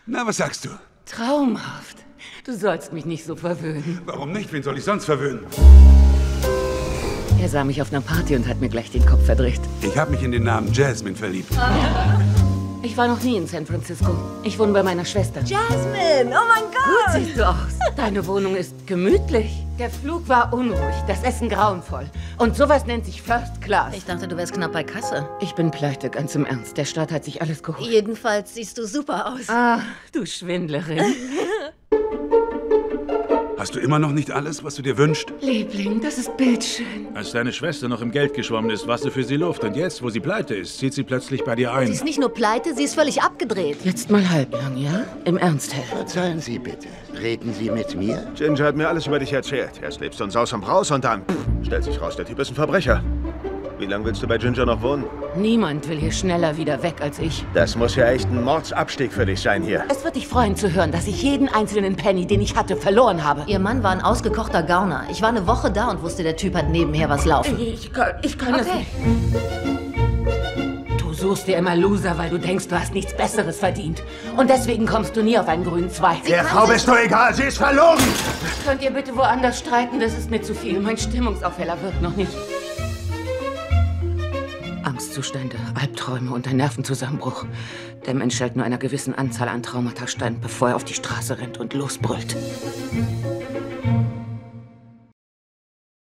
Na, was sagst du? Traumhaft. Du sollst mich nicht so verwöhnen. Warum nicht? Wen soll ich sonst verwöhnen? Er sah mich auf einer Party und hat mir gleich den Kopf verdreht. Ich habe mich in den Namen Jasmine verliebt. Ich war noch nie in San Francisco. Ich wohne bei meiner Schwester. Jasmine, oh mein Gott! Gut siehst du aus. Deine Wohnung ist gemütlich. Der Flug war unruhig, das Essen grauenvoll. Und sowas nennt sich First Class. Ich dachte, du wärst knapp bei Kasse. Ich bin pleite, ganz im Ernst. Der Staat hat sich alles geholt. Jedenfalls siehst du super aus. Ah, du Schwindlerin. Hast du immer noch nicht alles, was du dir wünschst? Liebling, das ist bildschön. Als deine Schwester noch im Geld geschwommen ist, warst du für sie Luft. Und jetzt, wo sie pleite ist, zieht sie plötzlich bei dir Sie ein. ist nicht nur pleite, sie ist völlig abgedreht. Jetzt mal halblang, ja? Im Ernst, Hell. Verzeihen Sie bitte. Reden Sie mit mir? Ginger hat mir alles über dich erzählt. Erst lebst du in Saus und Braus und dann stellt sich raus, der Typ ist ein Verbrecher. Wie lange willst du bei Ginger noch wohnen? Niemand will hier schneller wieder weg als ich. Das muss ja echt ein Mordsabstieg für dich sein hier. Es wird dich freuen zu hören, dass ich jeden einzelnen Penny, den ich hatte, verloren habe. Ihr Mann war ein ausgekochter Gauner. Ich war eine Woche da und wusste, der Typ hat nebenher was laufen. Ich kann es Okay. nicht. Du suchst dir immer Loser, weil du denkst, du hast nichts Besseres verdient. Und deswegen kommst du nie auf einen grünen Zweig. Der Frau bist du egal, sie ist verloren! Könnt ihr bitte woanders streiten? Das ist mir zu viel. Mein Stimmungsaufheller wirkt noch nicht. Angstzustände, Albträume und ein Nervenzusammenbruch. Der Mensch hält nur einer gewissen Anzahl an Traumata stand, bevor er auf die Straße rennt und losbrüllt.